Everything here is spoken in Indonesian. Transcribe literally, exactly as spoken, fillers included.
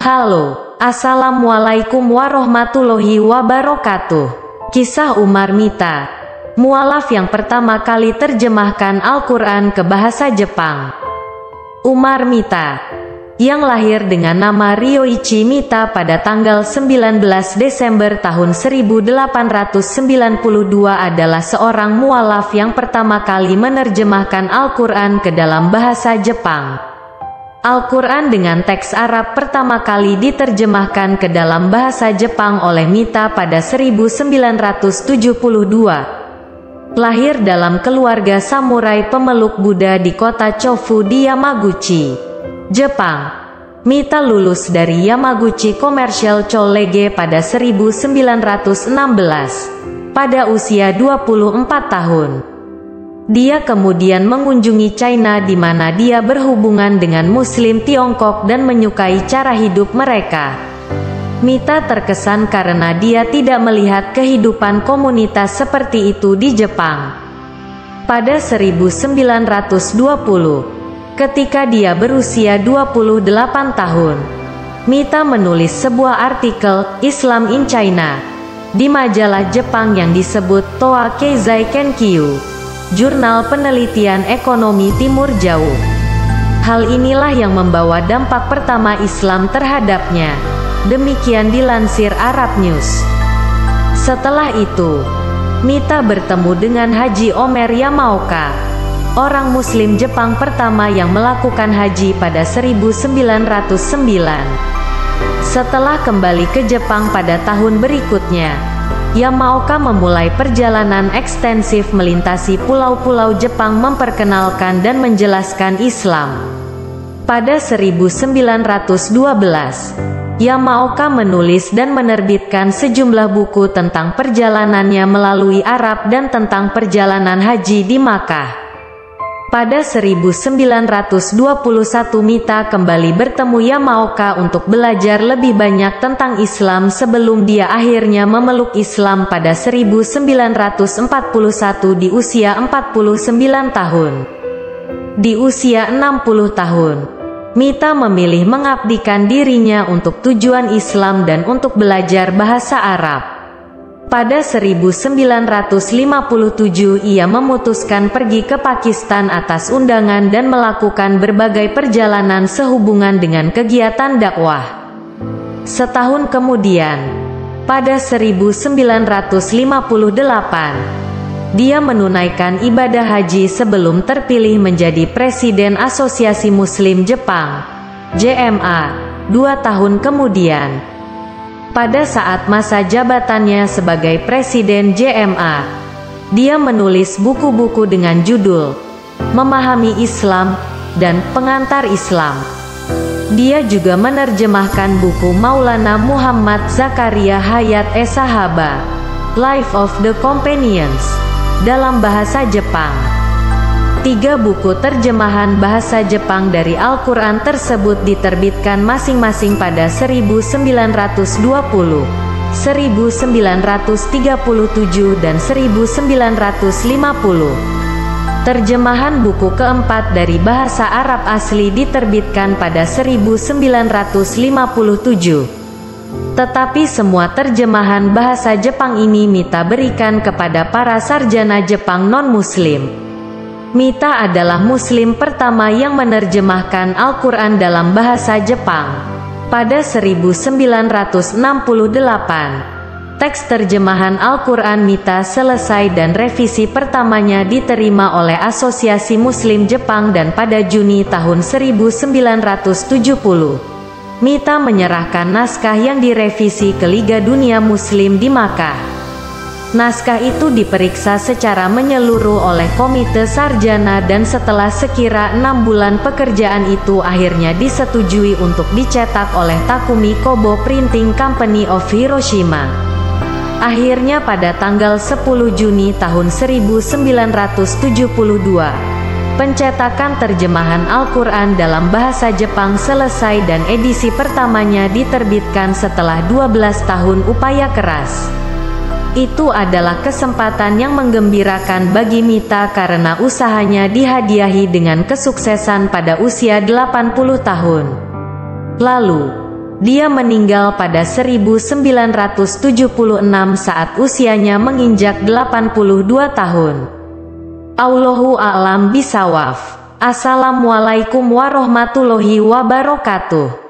Halo, Assalamualaikum warahmatullahi wabarakatuh. Kisah Umar Mita, mualaf yang pertama kali terjemahkan Al-Quran ke bahasa Jepang. Umar Mita, yang lahir dengan nama Ryoichi Mita pada tanggal sembilan belas Desember tahun seribu delapan ratus sembilan puluh dua, adalah seorang mualaf yang pertama kali menerjemahkan Al-Quran ke dalam bahasa Jepang. Al-Quran dengan teks Arab pertama kali diterjemahkan ke dalam bahasa Jepang oleh Mita pada seribu sembilan ratus tujuh puluh dua. Lahir dalam keluarga samurai pemeluk Buddha di kota Chofu di Yamaguchi, Jepang. Mita lulus dari Yamaguchi Commercial College pada seribu sembilan ratus enam belas, pada usia dua puluh empat tahun. Dia kemudian mengunjungi China di mana dia berhubungan dengan Muslim Tiongkok dan menyukai cara hidup mereka. Mita terkesan karena dia tidak melihat kehidupan komunitas seperti itu di Jepang. Pada seribu sembilan ratus dua puluh, ketika dia berusia dua puluh delapan tahun, Mita menulis sebuah artikel Islam in China di majalah Jepang yang disebut Toa Keizai Kenkyu, Jurnal Penelitian Ekonomi Timur Jauh. Hal inilah yang membawa dampak pertama Islam terhadapnya. Demikian dilansir Arab News. Setelah itu, Mita bertemu dengan Haji Omer Yamaoka, orang Muslim Jepang pertama yang melakukan haji pada seribu sembilan ratus sembilan. Setelah kembali ke Jepang pada tahun berikutnya, Yamaoka memulai perjalanan ekstensif melintasi pulau-pulau Jepang memperkenalkan dan menjelaskan Islam. Pada seribu sembilan ratus dua belas, Yamaoka menulis dan menerbitkan sejumlah buku tentang perjalanannya melalui Arab dan tentang perjalanan haji di Makkah. Pada seribu sembilan ratus dua puluh satu, Mita kembali bertemu Yamaoka untuk belajar lebih banyak tentang Islam sebelum dia akhirnya memeluk Islam pada seribu sembilan ratus empat puluh satu di usia empat puluh sembilan tahun. Di usia enam puluh tahun, Mita memilih mengabdikan dirinya untuk tujuan Islam dan untuk belajar bahasa Arab. Pada seribu sembilan ratus lima puluh tujuh, ia memutuskan pergi ke Pakistan atas undangan dan melakukan berbagai perjalanan sehubungan dengan kegiatan dakwah. Setahun kemudian, pada seribu sembilan ratus lima puluh delapan, dia menunaikan ibadah haji sebelum terpilih menjadi Presiden Asosiasi Muslim Jepang, J M A, dua tahun kemudian. Pada saat masa jabatannya sebagai Presiden J M A, dia menulis buku-buku dengan judul Memahami Islam dan Pengantar Islam. Dia juga menerjemahkan buku Maulana Muhammad Zakaria Hayat Es-Sahaba, Life of the Companions, dalam bahasa Jepang. Tiga buku terjemahan bahasa Jepang dari Al-Quran tersebut diterbitkan masing-masing pada seribu sembilan ratus dua puluh, seribu sembilan ratus tiga puluh tujuh, dan seribu sembilan ratus lima puluh. Terjemahan buku keempat dari bahasa Arab asli diterbitkan pada seribu sembilan ratus lima puluh tujuh. Tetapi semua terjemahan bahasa Jepang ini Mita berikan kepada para sarjana Jepang non-Muslim. Mita adalah Muslim pertama yang menerjemahkan Al-Quran dalam bahasa Jepang. Pada seribu sembilan ratus enam puluh delapan, teks terjemahan Al-Quran Mita selesai dan revisi pertamanya diterima oleh Asosiasi Muslim Jepang, dan pada Juni tahun seribu sembilan ratus tujuh puluh, Mita menyerahkan naskah yang direvisi ke Liga Dunia Muslim di Makkah. Naskah itu diperiksa secara menyeluruh oleh Komite Sarjana dan setelah sekira enam bulan pekerjaan itu akhirnya disetujui untuk dicetak oleh Takumi Kobo Printing Company of Hiroshima. Akhirnya pada tanggal sepuluh Juni tahun seribu sembilan ratus tujuh puluh dua, pencetakan terjemahan Al-Quran dalam bahasa Jepang selesai dan edisi pertamanya diterbitkan setelah dua belas tahun upaya keras. Itu adalah kesempatan yang menggembirakan bagi Mita karena usahanya dihadiahi dengan kesuksesan pada usia delapan puluh tahun. Lalu, Dia meninggal pada seribu sembilan ratus tujuh puluh enam saat usianya menginjak delapan puluh dua tahun. Allahu a'lam bishawab. Assalamualaikum warahmatullahi wabarakatuh.